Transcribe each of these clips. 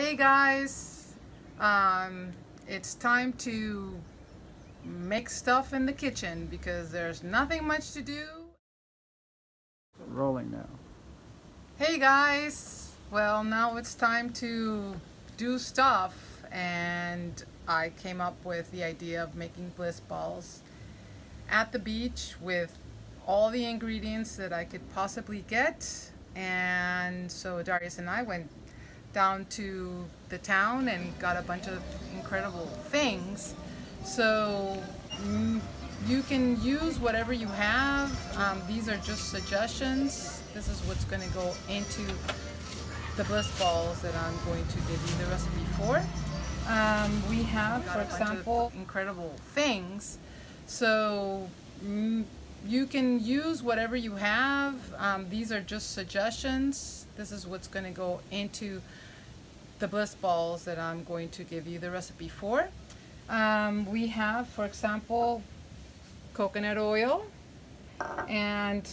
Hey guys, it's time to make stuff in the kitchen because there's nothing much to do. Rolling now. Hey guys, well now it's time to do stuff, and I came up with the idea of making bliss balls at the beach with all the ingredients that I could possibly get. And so Darius and I went down to the town and got a bunch of incredible things. So you can use whatever you have. These are just suggestions. This is what's going to go into the bliss balls that I'm going to give you the recipe for. We have, for example, incredible things. So you can use whatever you have. These are just suggestions. This is what's going to go into the bliss balls that I'm going to give you the recipe for. We have, for example, coconut oil and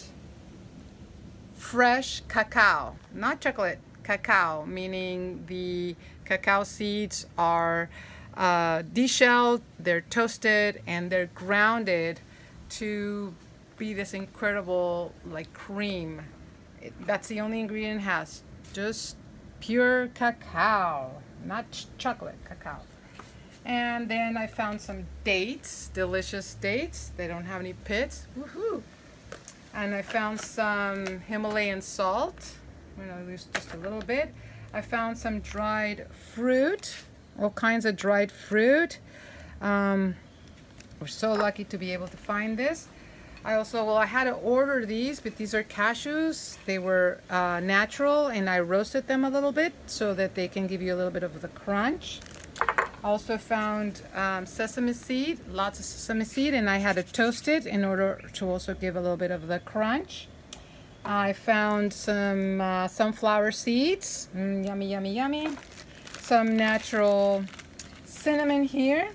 fresh cacao, not chocolate, cacao, meaning the cacao seeds are deshelled, they're toasted, and they're grounded to be this incredible like cream. That's the only ingredient it has, just pure cacao, not chocolate, cacao. And then I found some dates, delicious dates. They don't have any pits. Woohoo! And I found some Himalayan salt. I'm gonna use just a little bit. I found some dried fruit, all kinds of dried fruit. We're so lucky to be able to find this. I had to order these, but these are cashews. They were natural, and I roasted them a little bit so that they can give you a little bit of the crunch. I also found sesame seed, lots of sesame seed, and I had to toast it in order to also give a little bit of the crunch. I found some sunflower seeds, yummy, yummy, yummy. Some natural cinnamon here.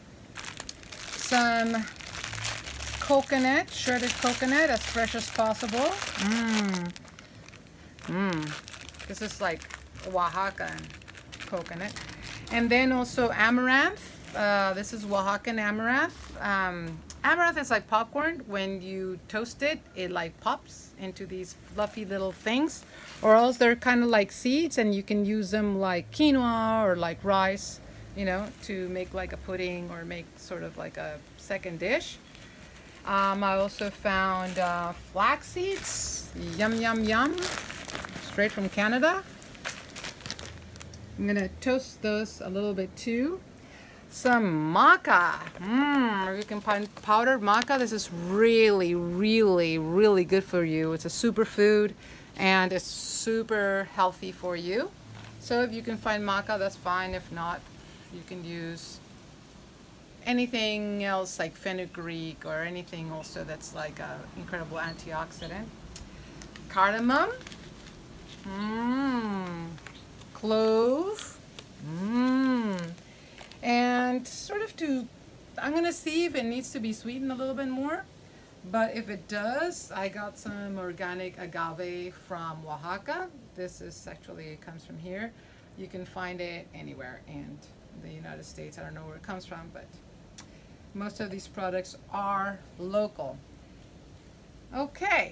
Some coconut, shredded coconut, as fresh as possible. This is like Oaxacan coconut. And then also amaranth. This is Oaxacan amaranth. Amaranth is like popcorn. When you toast it, it like pops into these fluffy little things. Or else they're kind of like seeds, and you can use them like quinoa or like rice, you know, to make like a pudding or make sort of like a second dish. I also found flax seeds. Yum, yum, yum. Straight from Canada. I'm gonna toast those a little bit too. Some maca. You can find powdered maca. This is really, really, really good for you. It's a superfood and it's super healthy for you. So if you can find maca, that's fine. If not, you can use anything else like fenugreek or anything also that's like an incredible antioxidant. Cardamom. Clove. And sort of I'm gonna see if it needs to be sweetened a little bit more, but if it does, I got some organic agave from Oaxaca. This is actually, it comes from here. You can find it anywhere in the United States. I don't know where it comes from, but most of these products are local. Okay.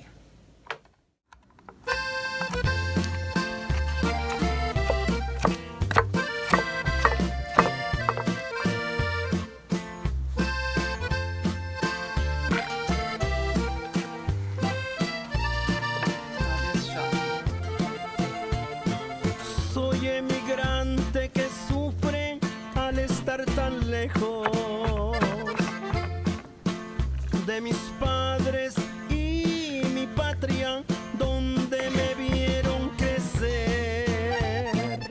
Soy emigrante que sufre al estar tan lejos de mis padres y mi patria, donde me vieron crecer.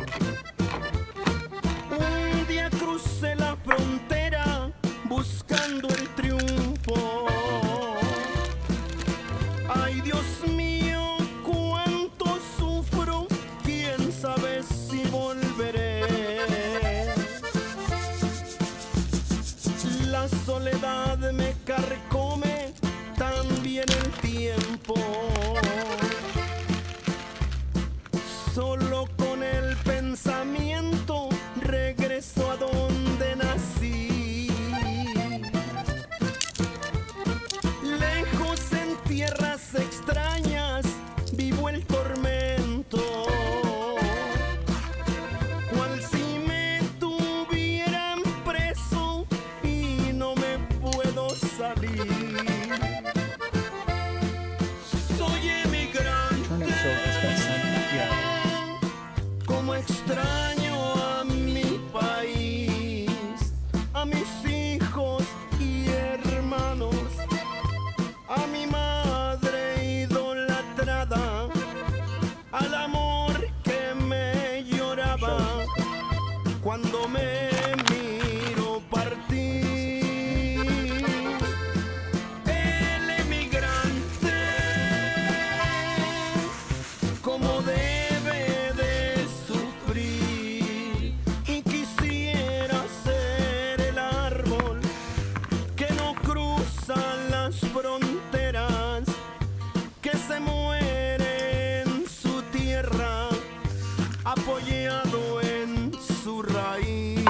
Un día crucé la frontera buscando el triunfo. Ay, Dios mío, cuánto sufro, quién sabe si volveré. La soledad me carcome, también el tiempo. Solo con el pensamiento extraño a mi país, a mis hijos y hermanos, a mi madre idolatrada, al amor que me lloraba cuando me miro partir. El emigrante, como debe de sufrir, y quisiera ser el árbol que no cruza las fronteras, que se muere en su tierra, apoyado en su raíz.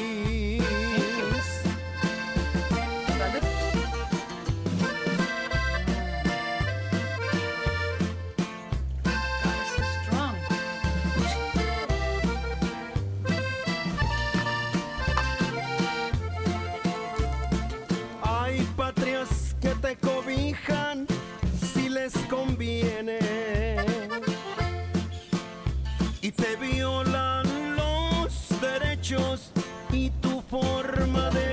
God is so strong. Hay patrias que te cobijan si les conviene y te violan los derechos y tu forma de